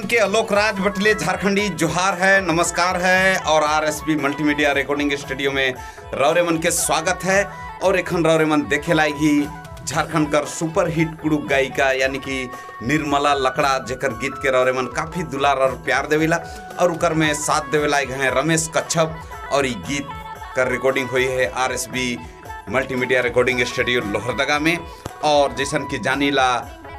के आलोक राज बटले झारखंडी जोहार है, नमस्कार है और आरएसबी मल्टीमीडिया रिकॉर्डिंग स्टूडियो में रौरे मन के स्वागत है। और एखन रौरे मन देखे लागी झारखंड कर सुपर हिट कुड़ुक गायिका यानी कि निर्मला लकड़ा, जेकर गीत के रौरे मन काफ़ी दुलार और प्यार देवेला और उकर में साथ देवेला हैं रमेश कच्छप। और ये गीत कर रिकॉर्डिंग हुई है RSB multimedia recording studio Lohardaga में। और जैसन कि जानीला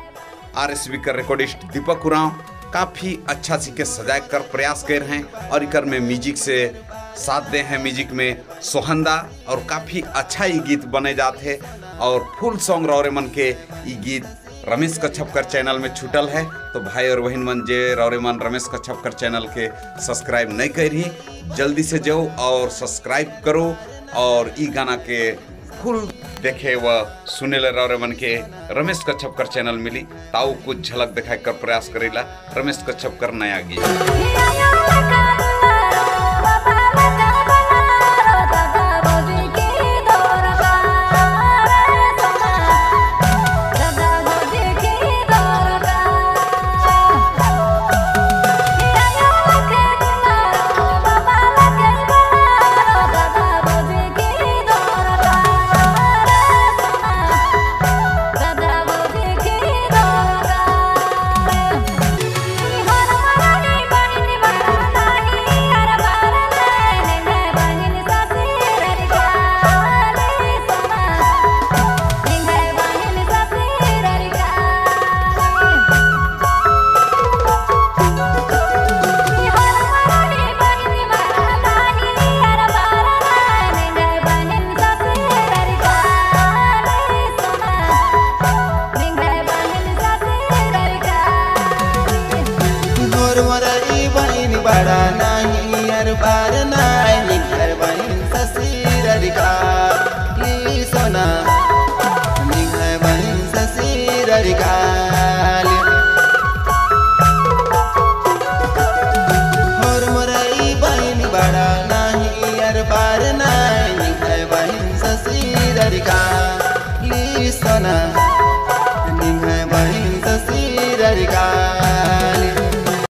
आरएसबी का रिकॉर्डिस्ट दीपक उरांव काफ़ी अच्छा सी के सजाए कर प्रयास कर रहे हैं और इकर में म्यूजिक से साथ दे हैं, म्यूजिक में सोहंदा और काफ़ी अच्छा ये गीत बने जाते हैं। और फुल सॉन्ग रौरे मन के ये गीत रमेश कच्छप कर चैनल में छूटल है। तो भाई और बहन मन जे रौरे मन रमेश कच्छप कर चैनल के सब्सक्राइब नहीं करी, जल्दी से जाओ और सब्सक्राइब करो और ई गाना के फुल देखे व सुने ले रौरे मन के रमेश कच्छप कर चैनल मिली ताऊ कुछ झलक दिखाई कर प्रयास करेला रमेश कच्छप कर नया गीत। बड़ा नहीं यार बार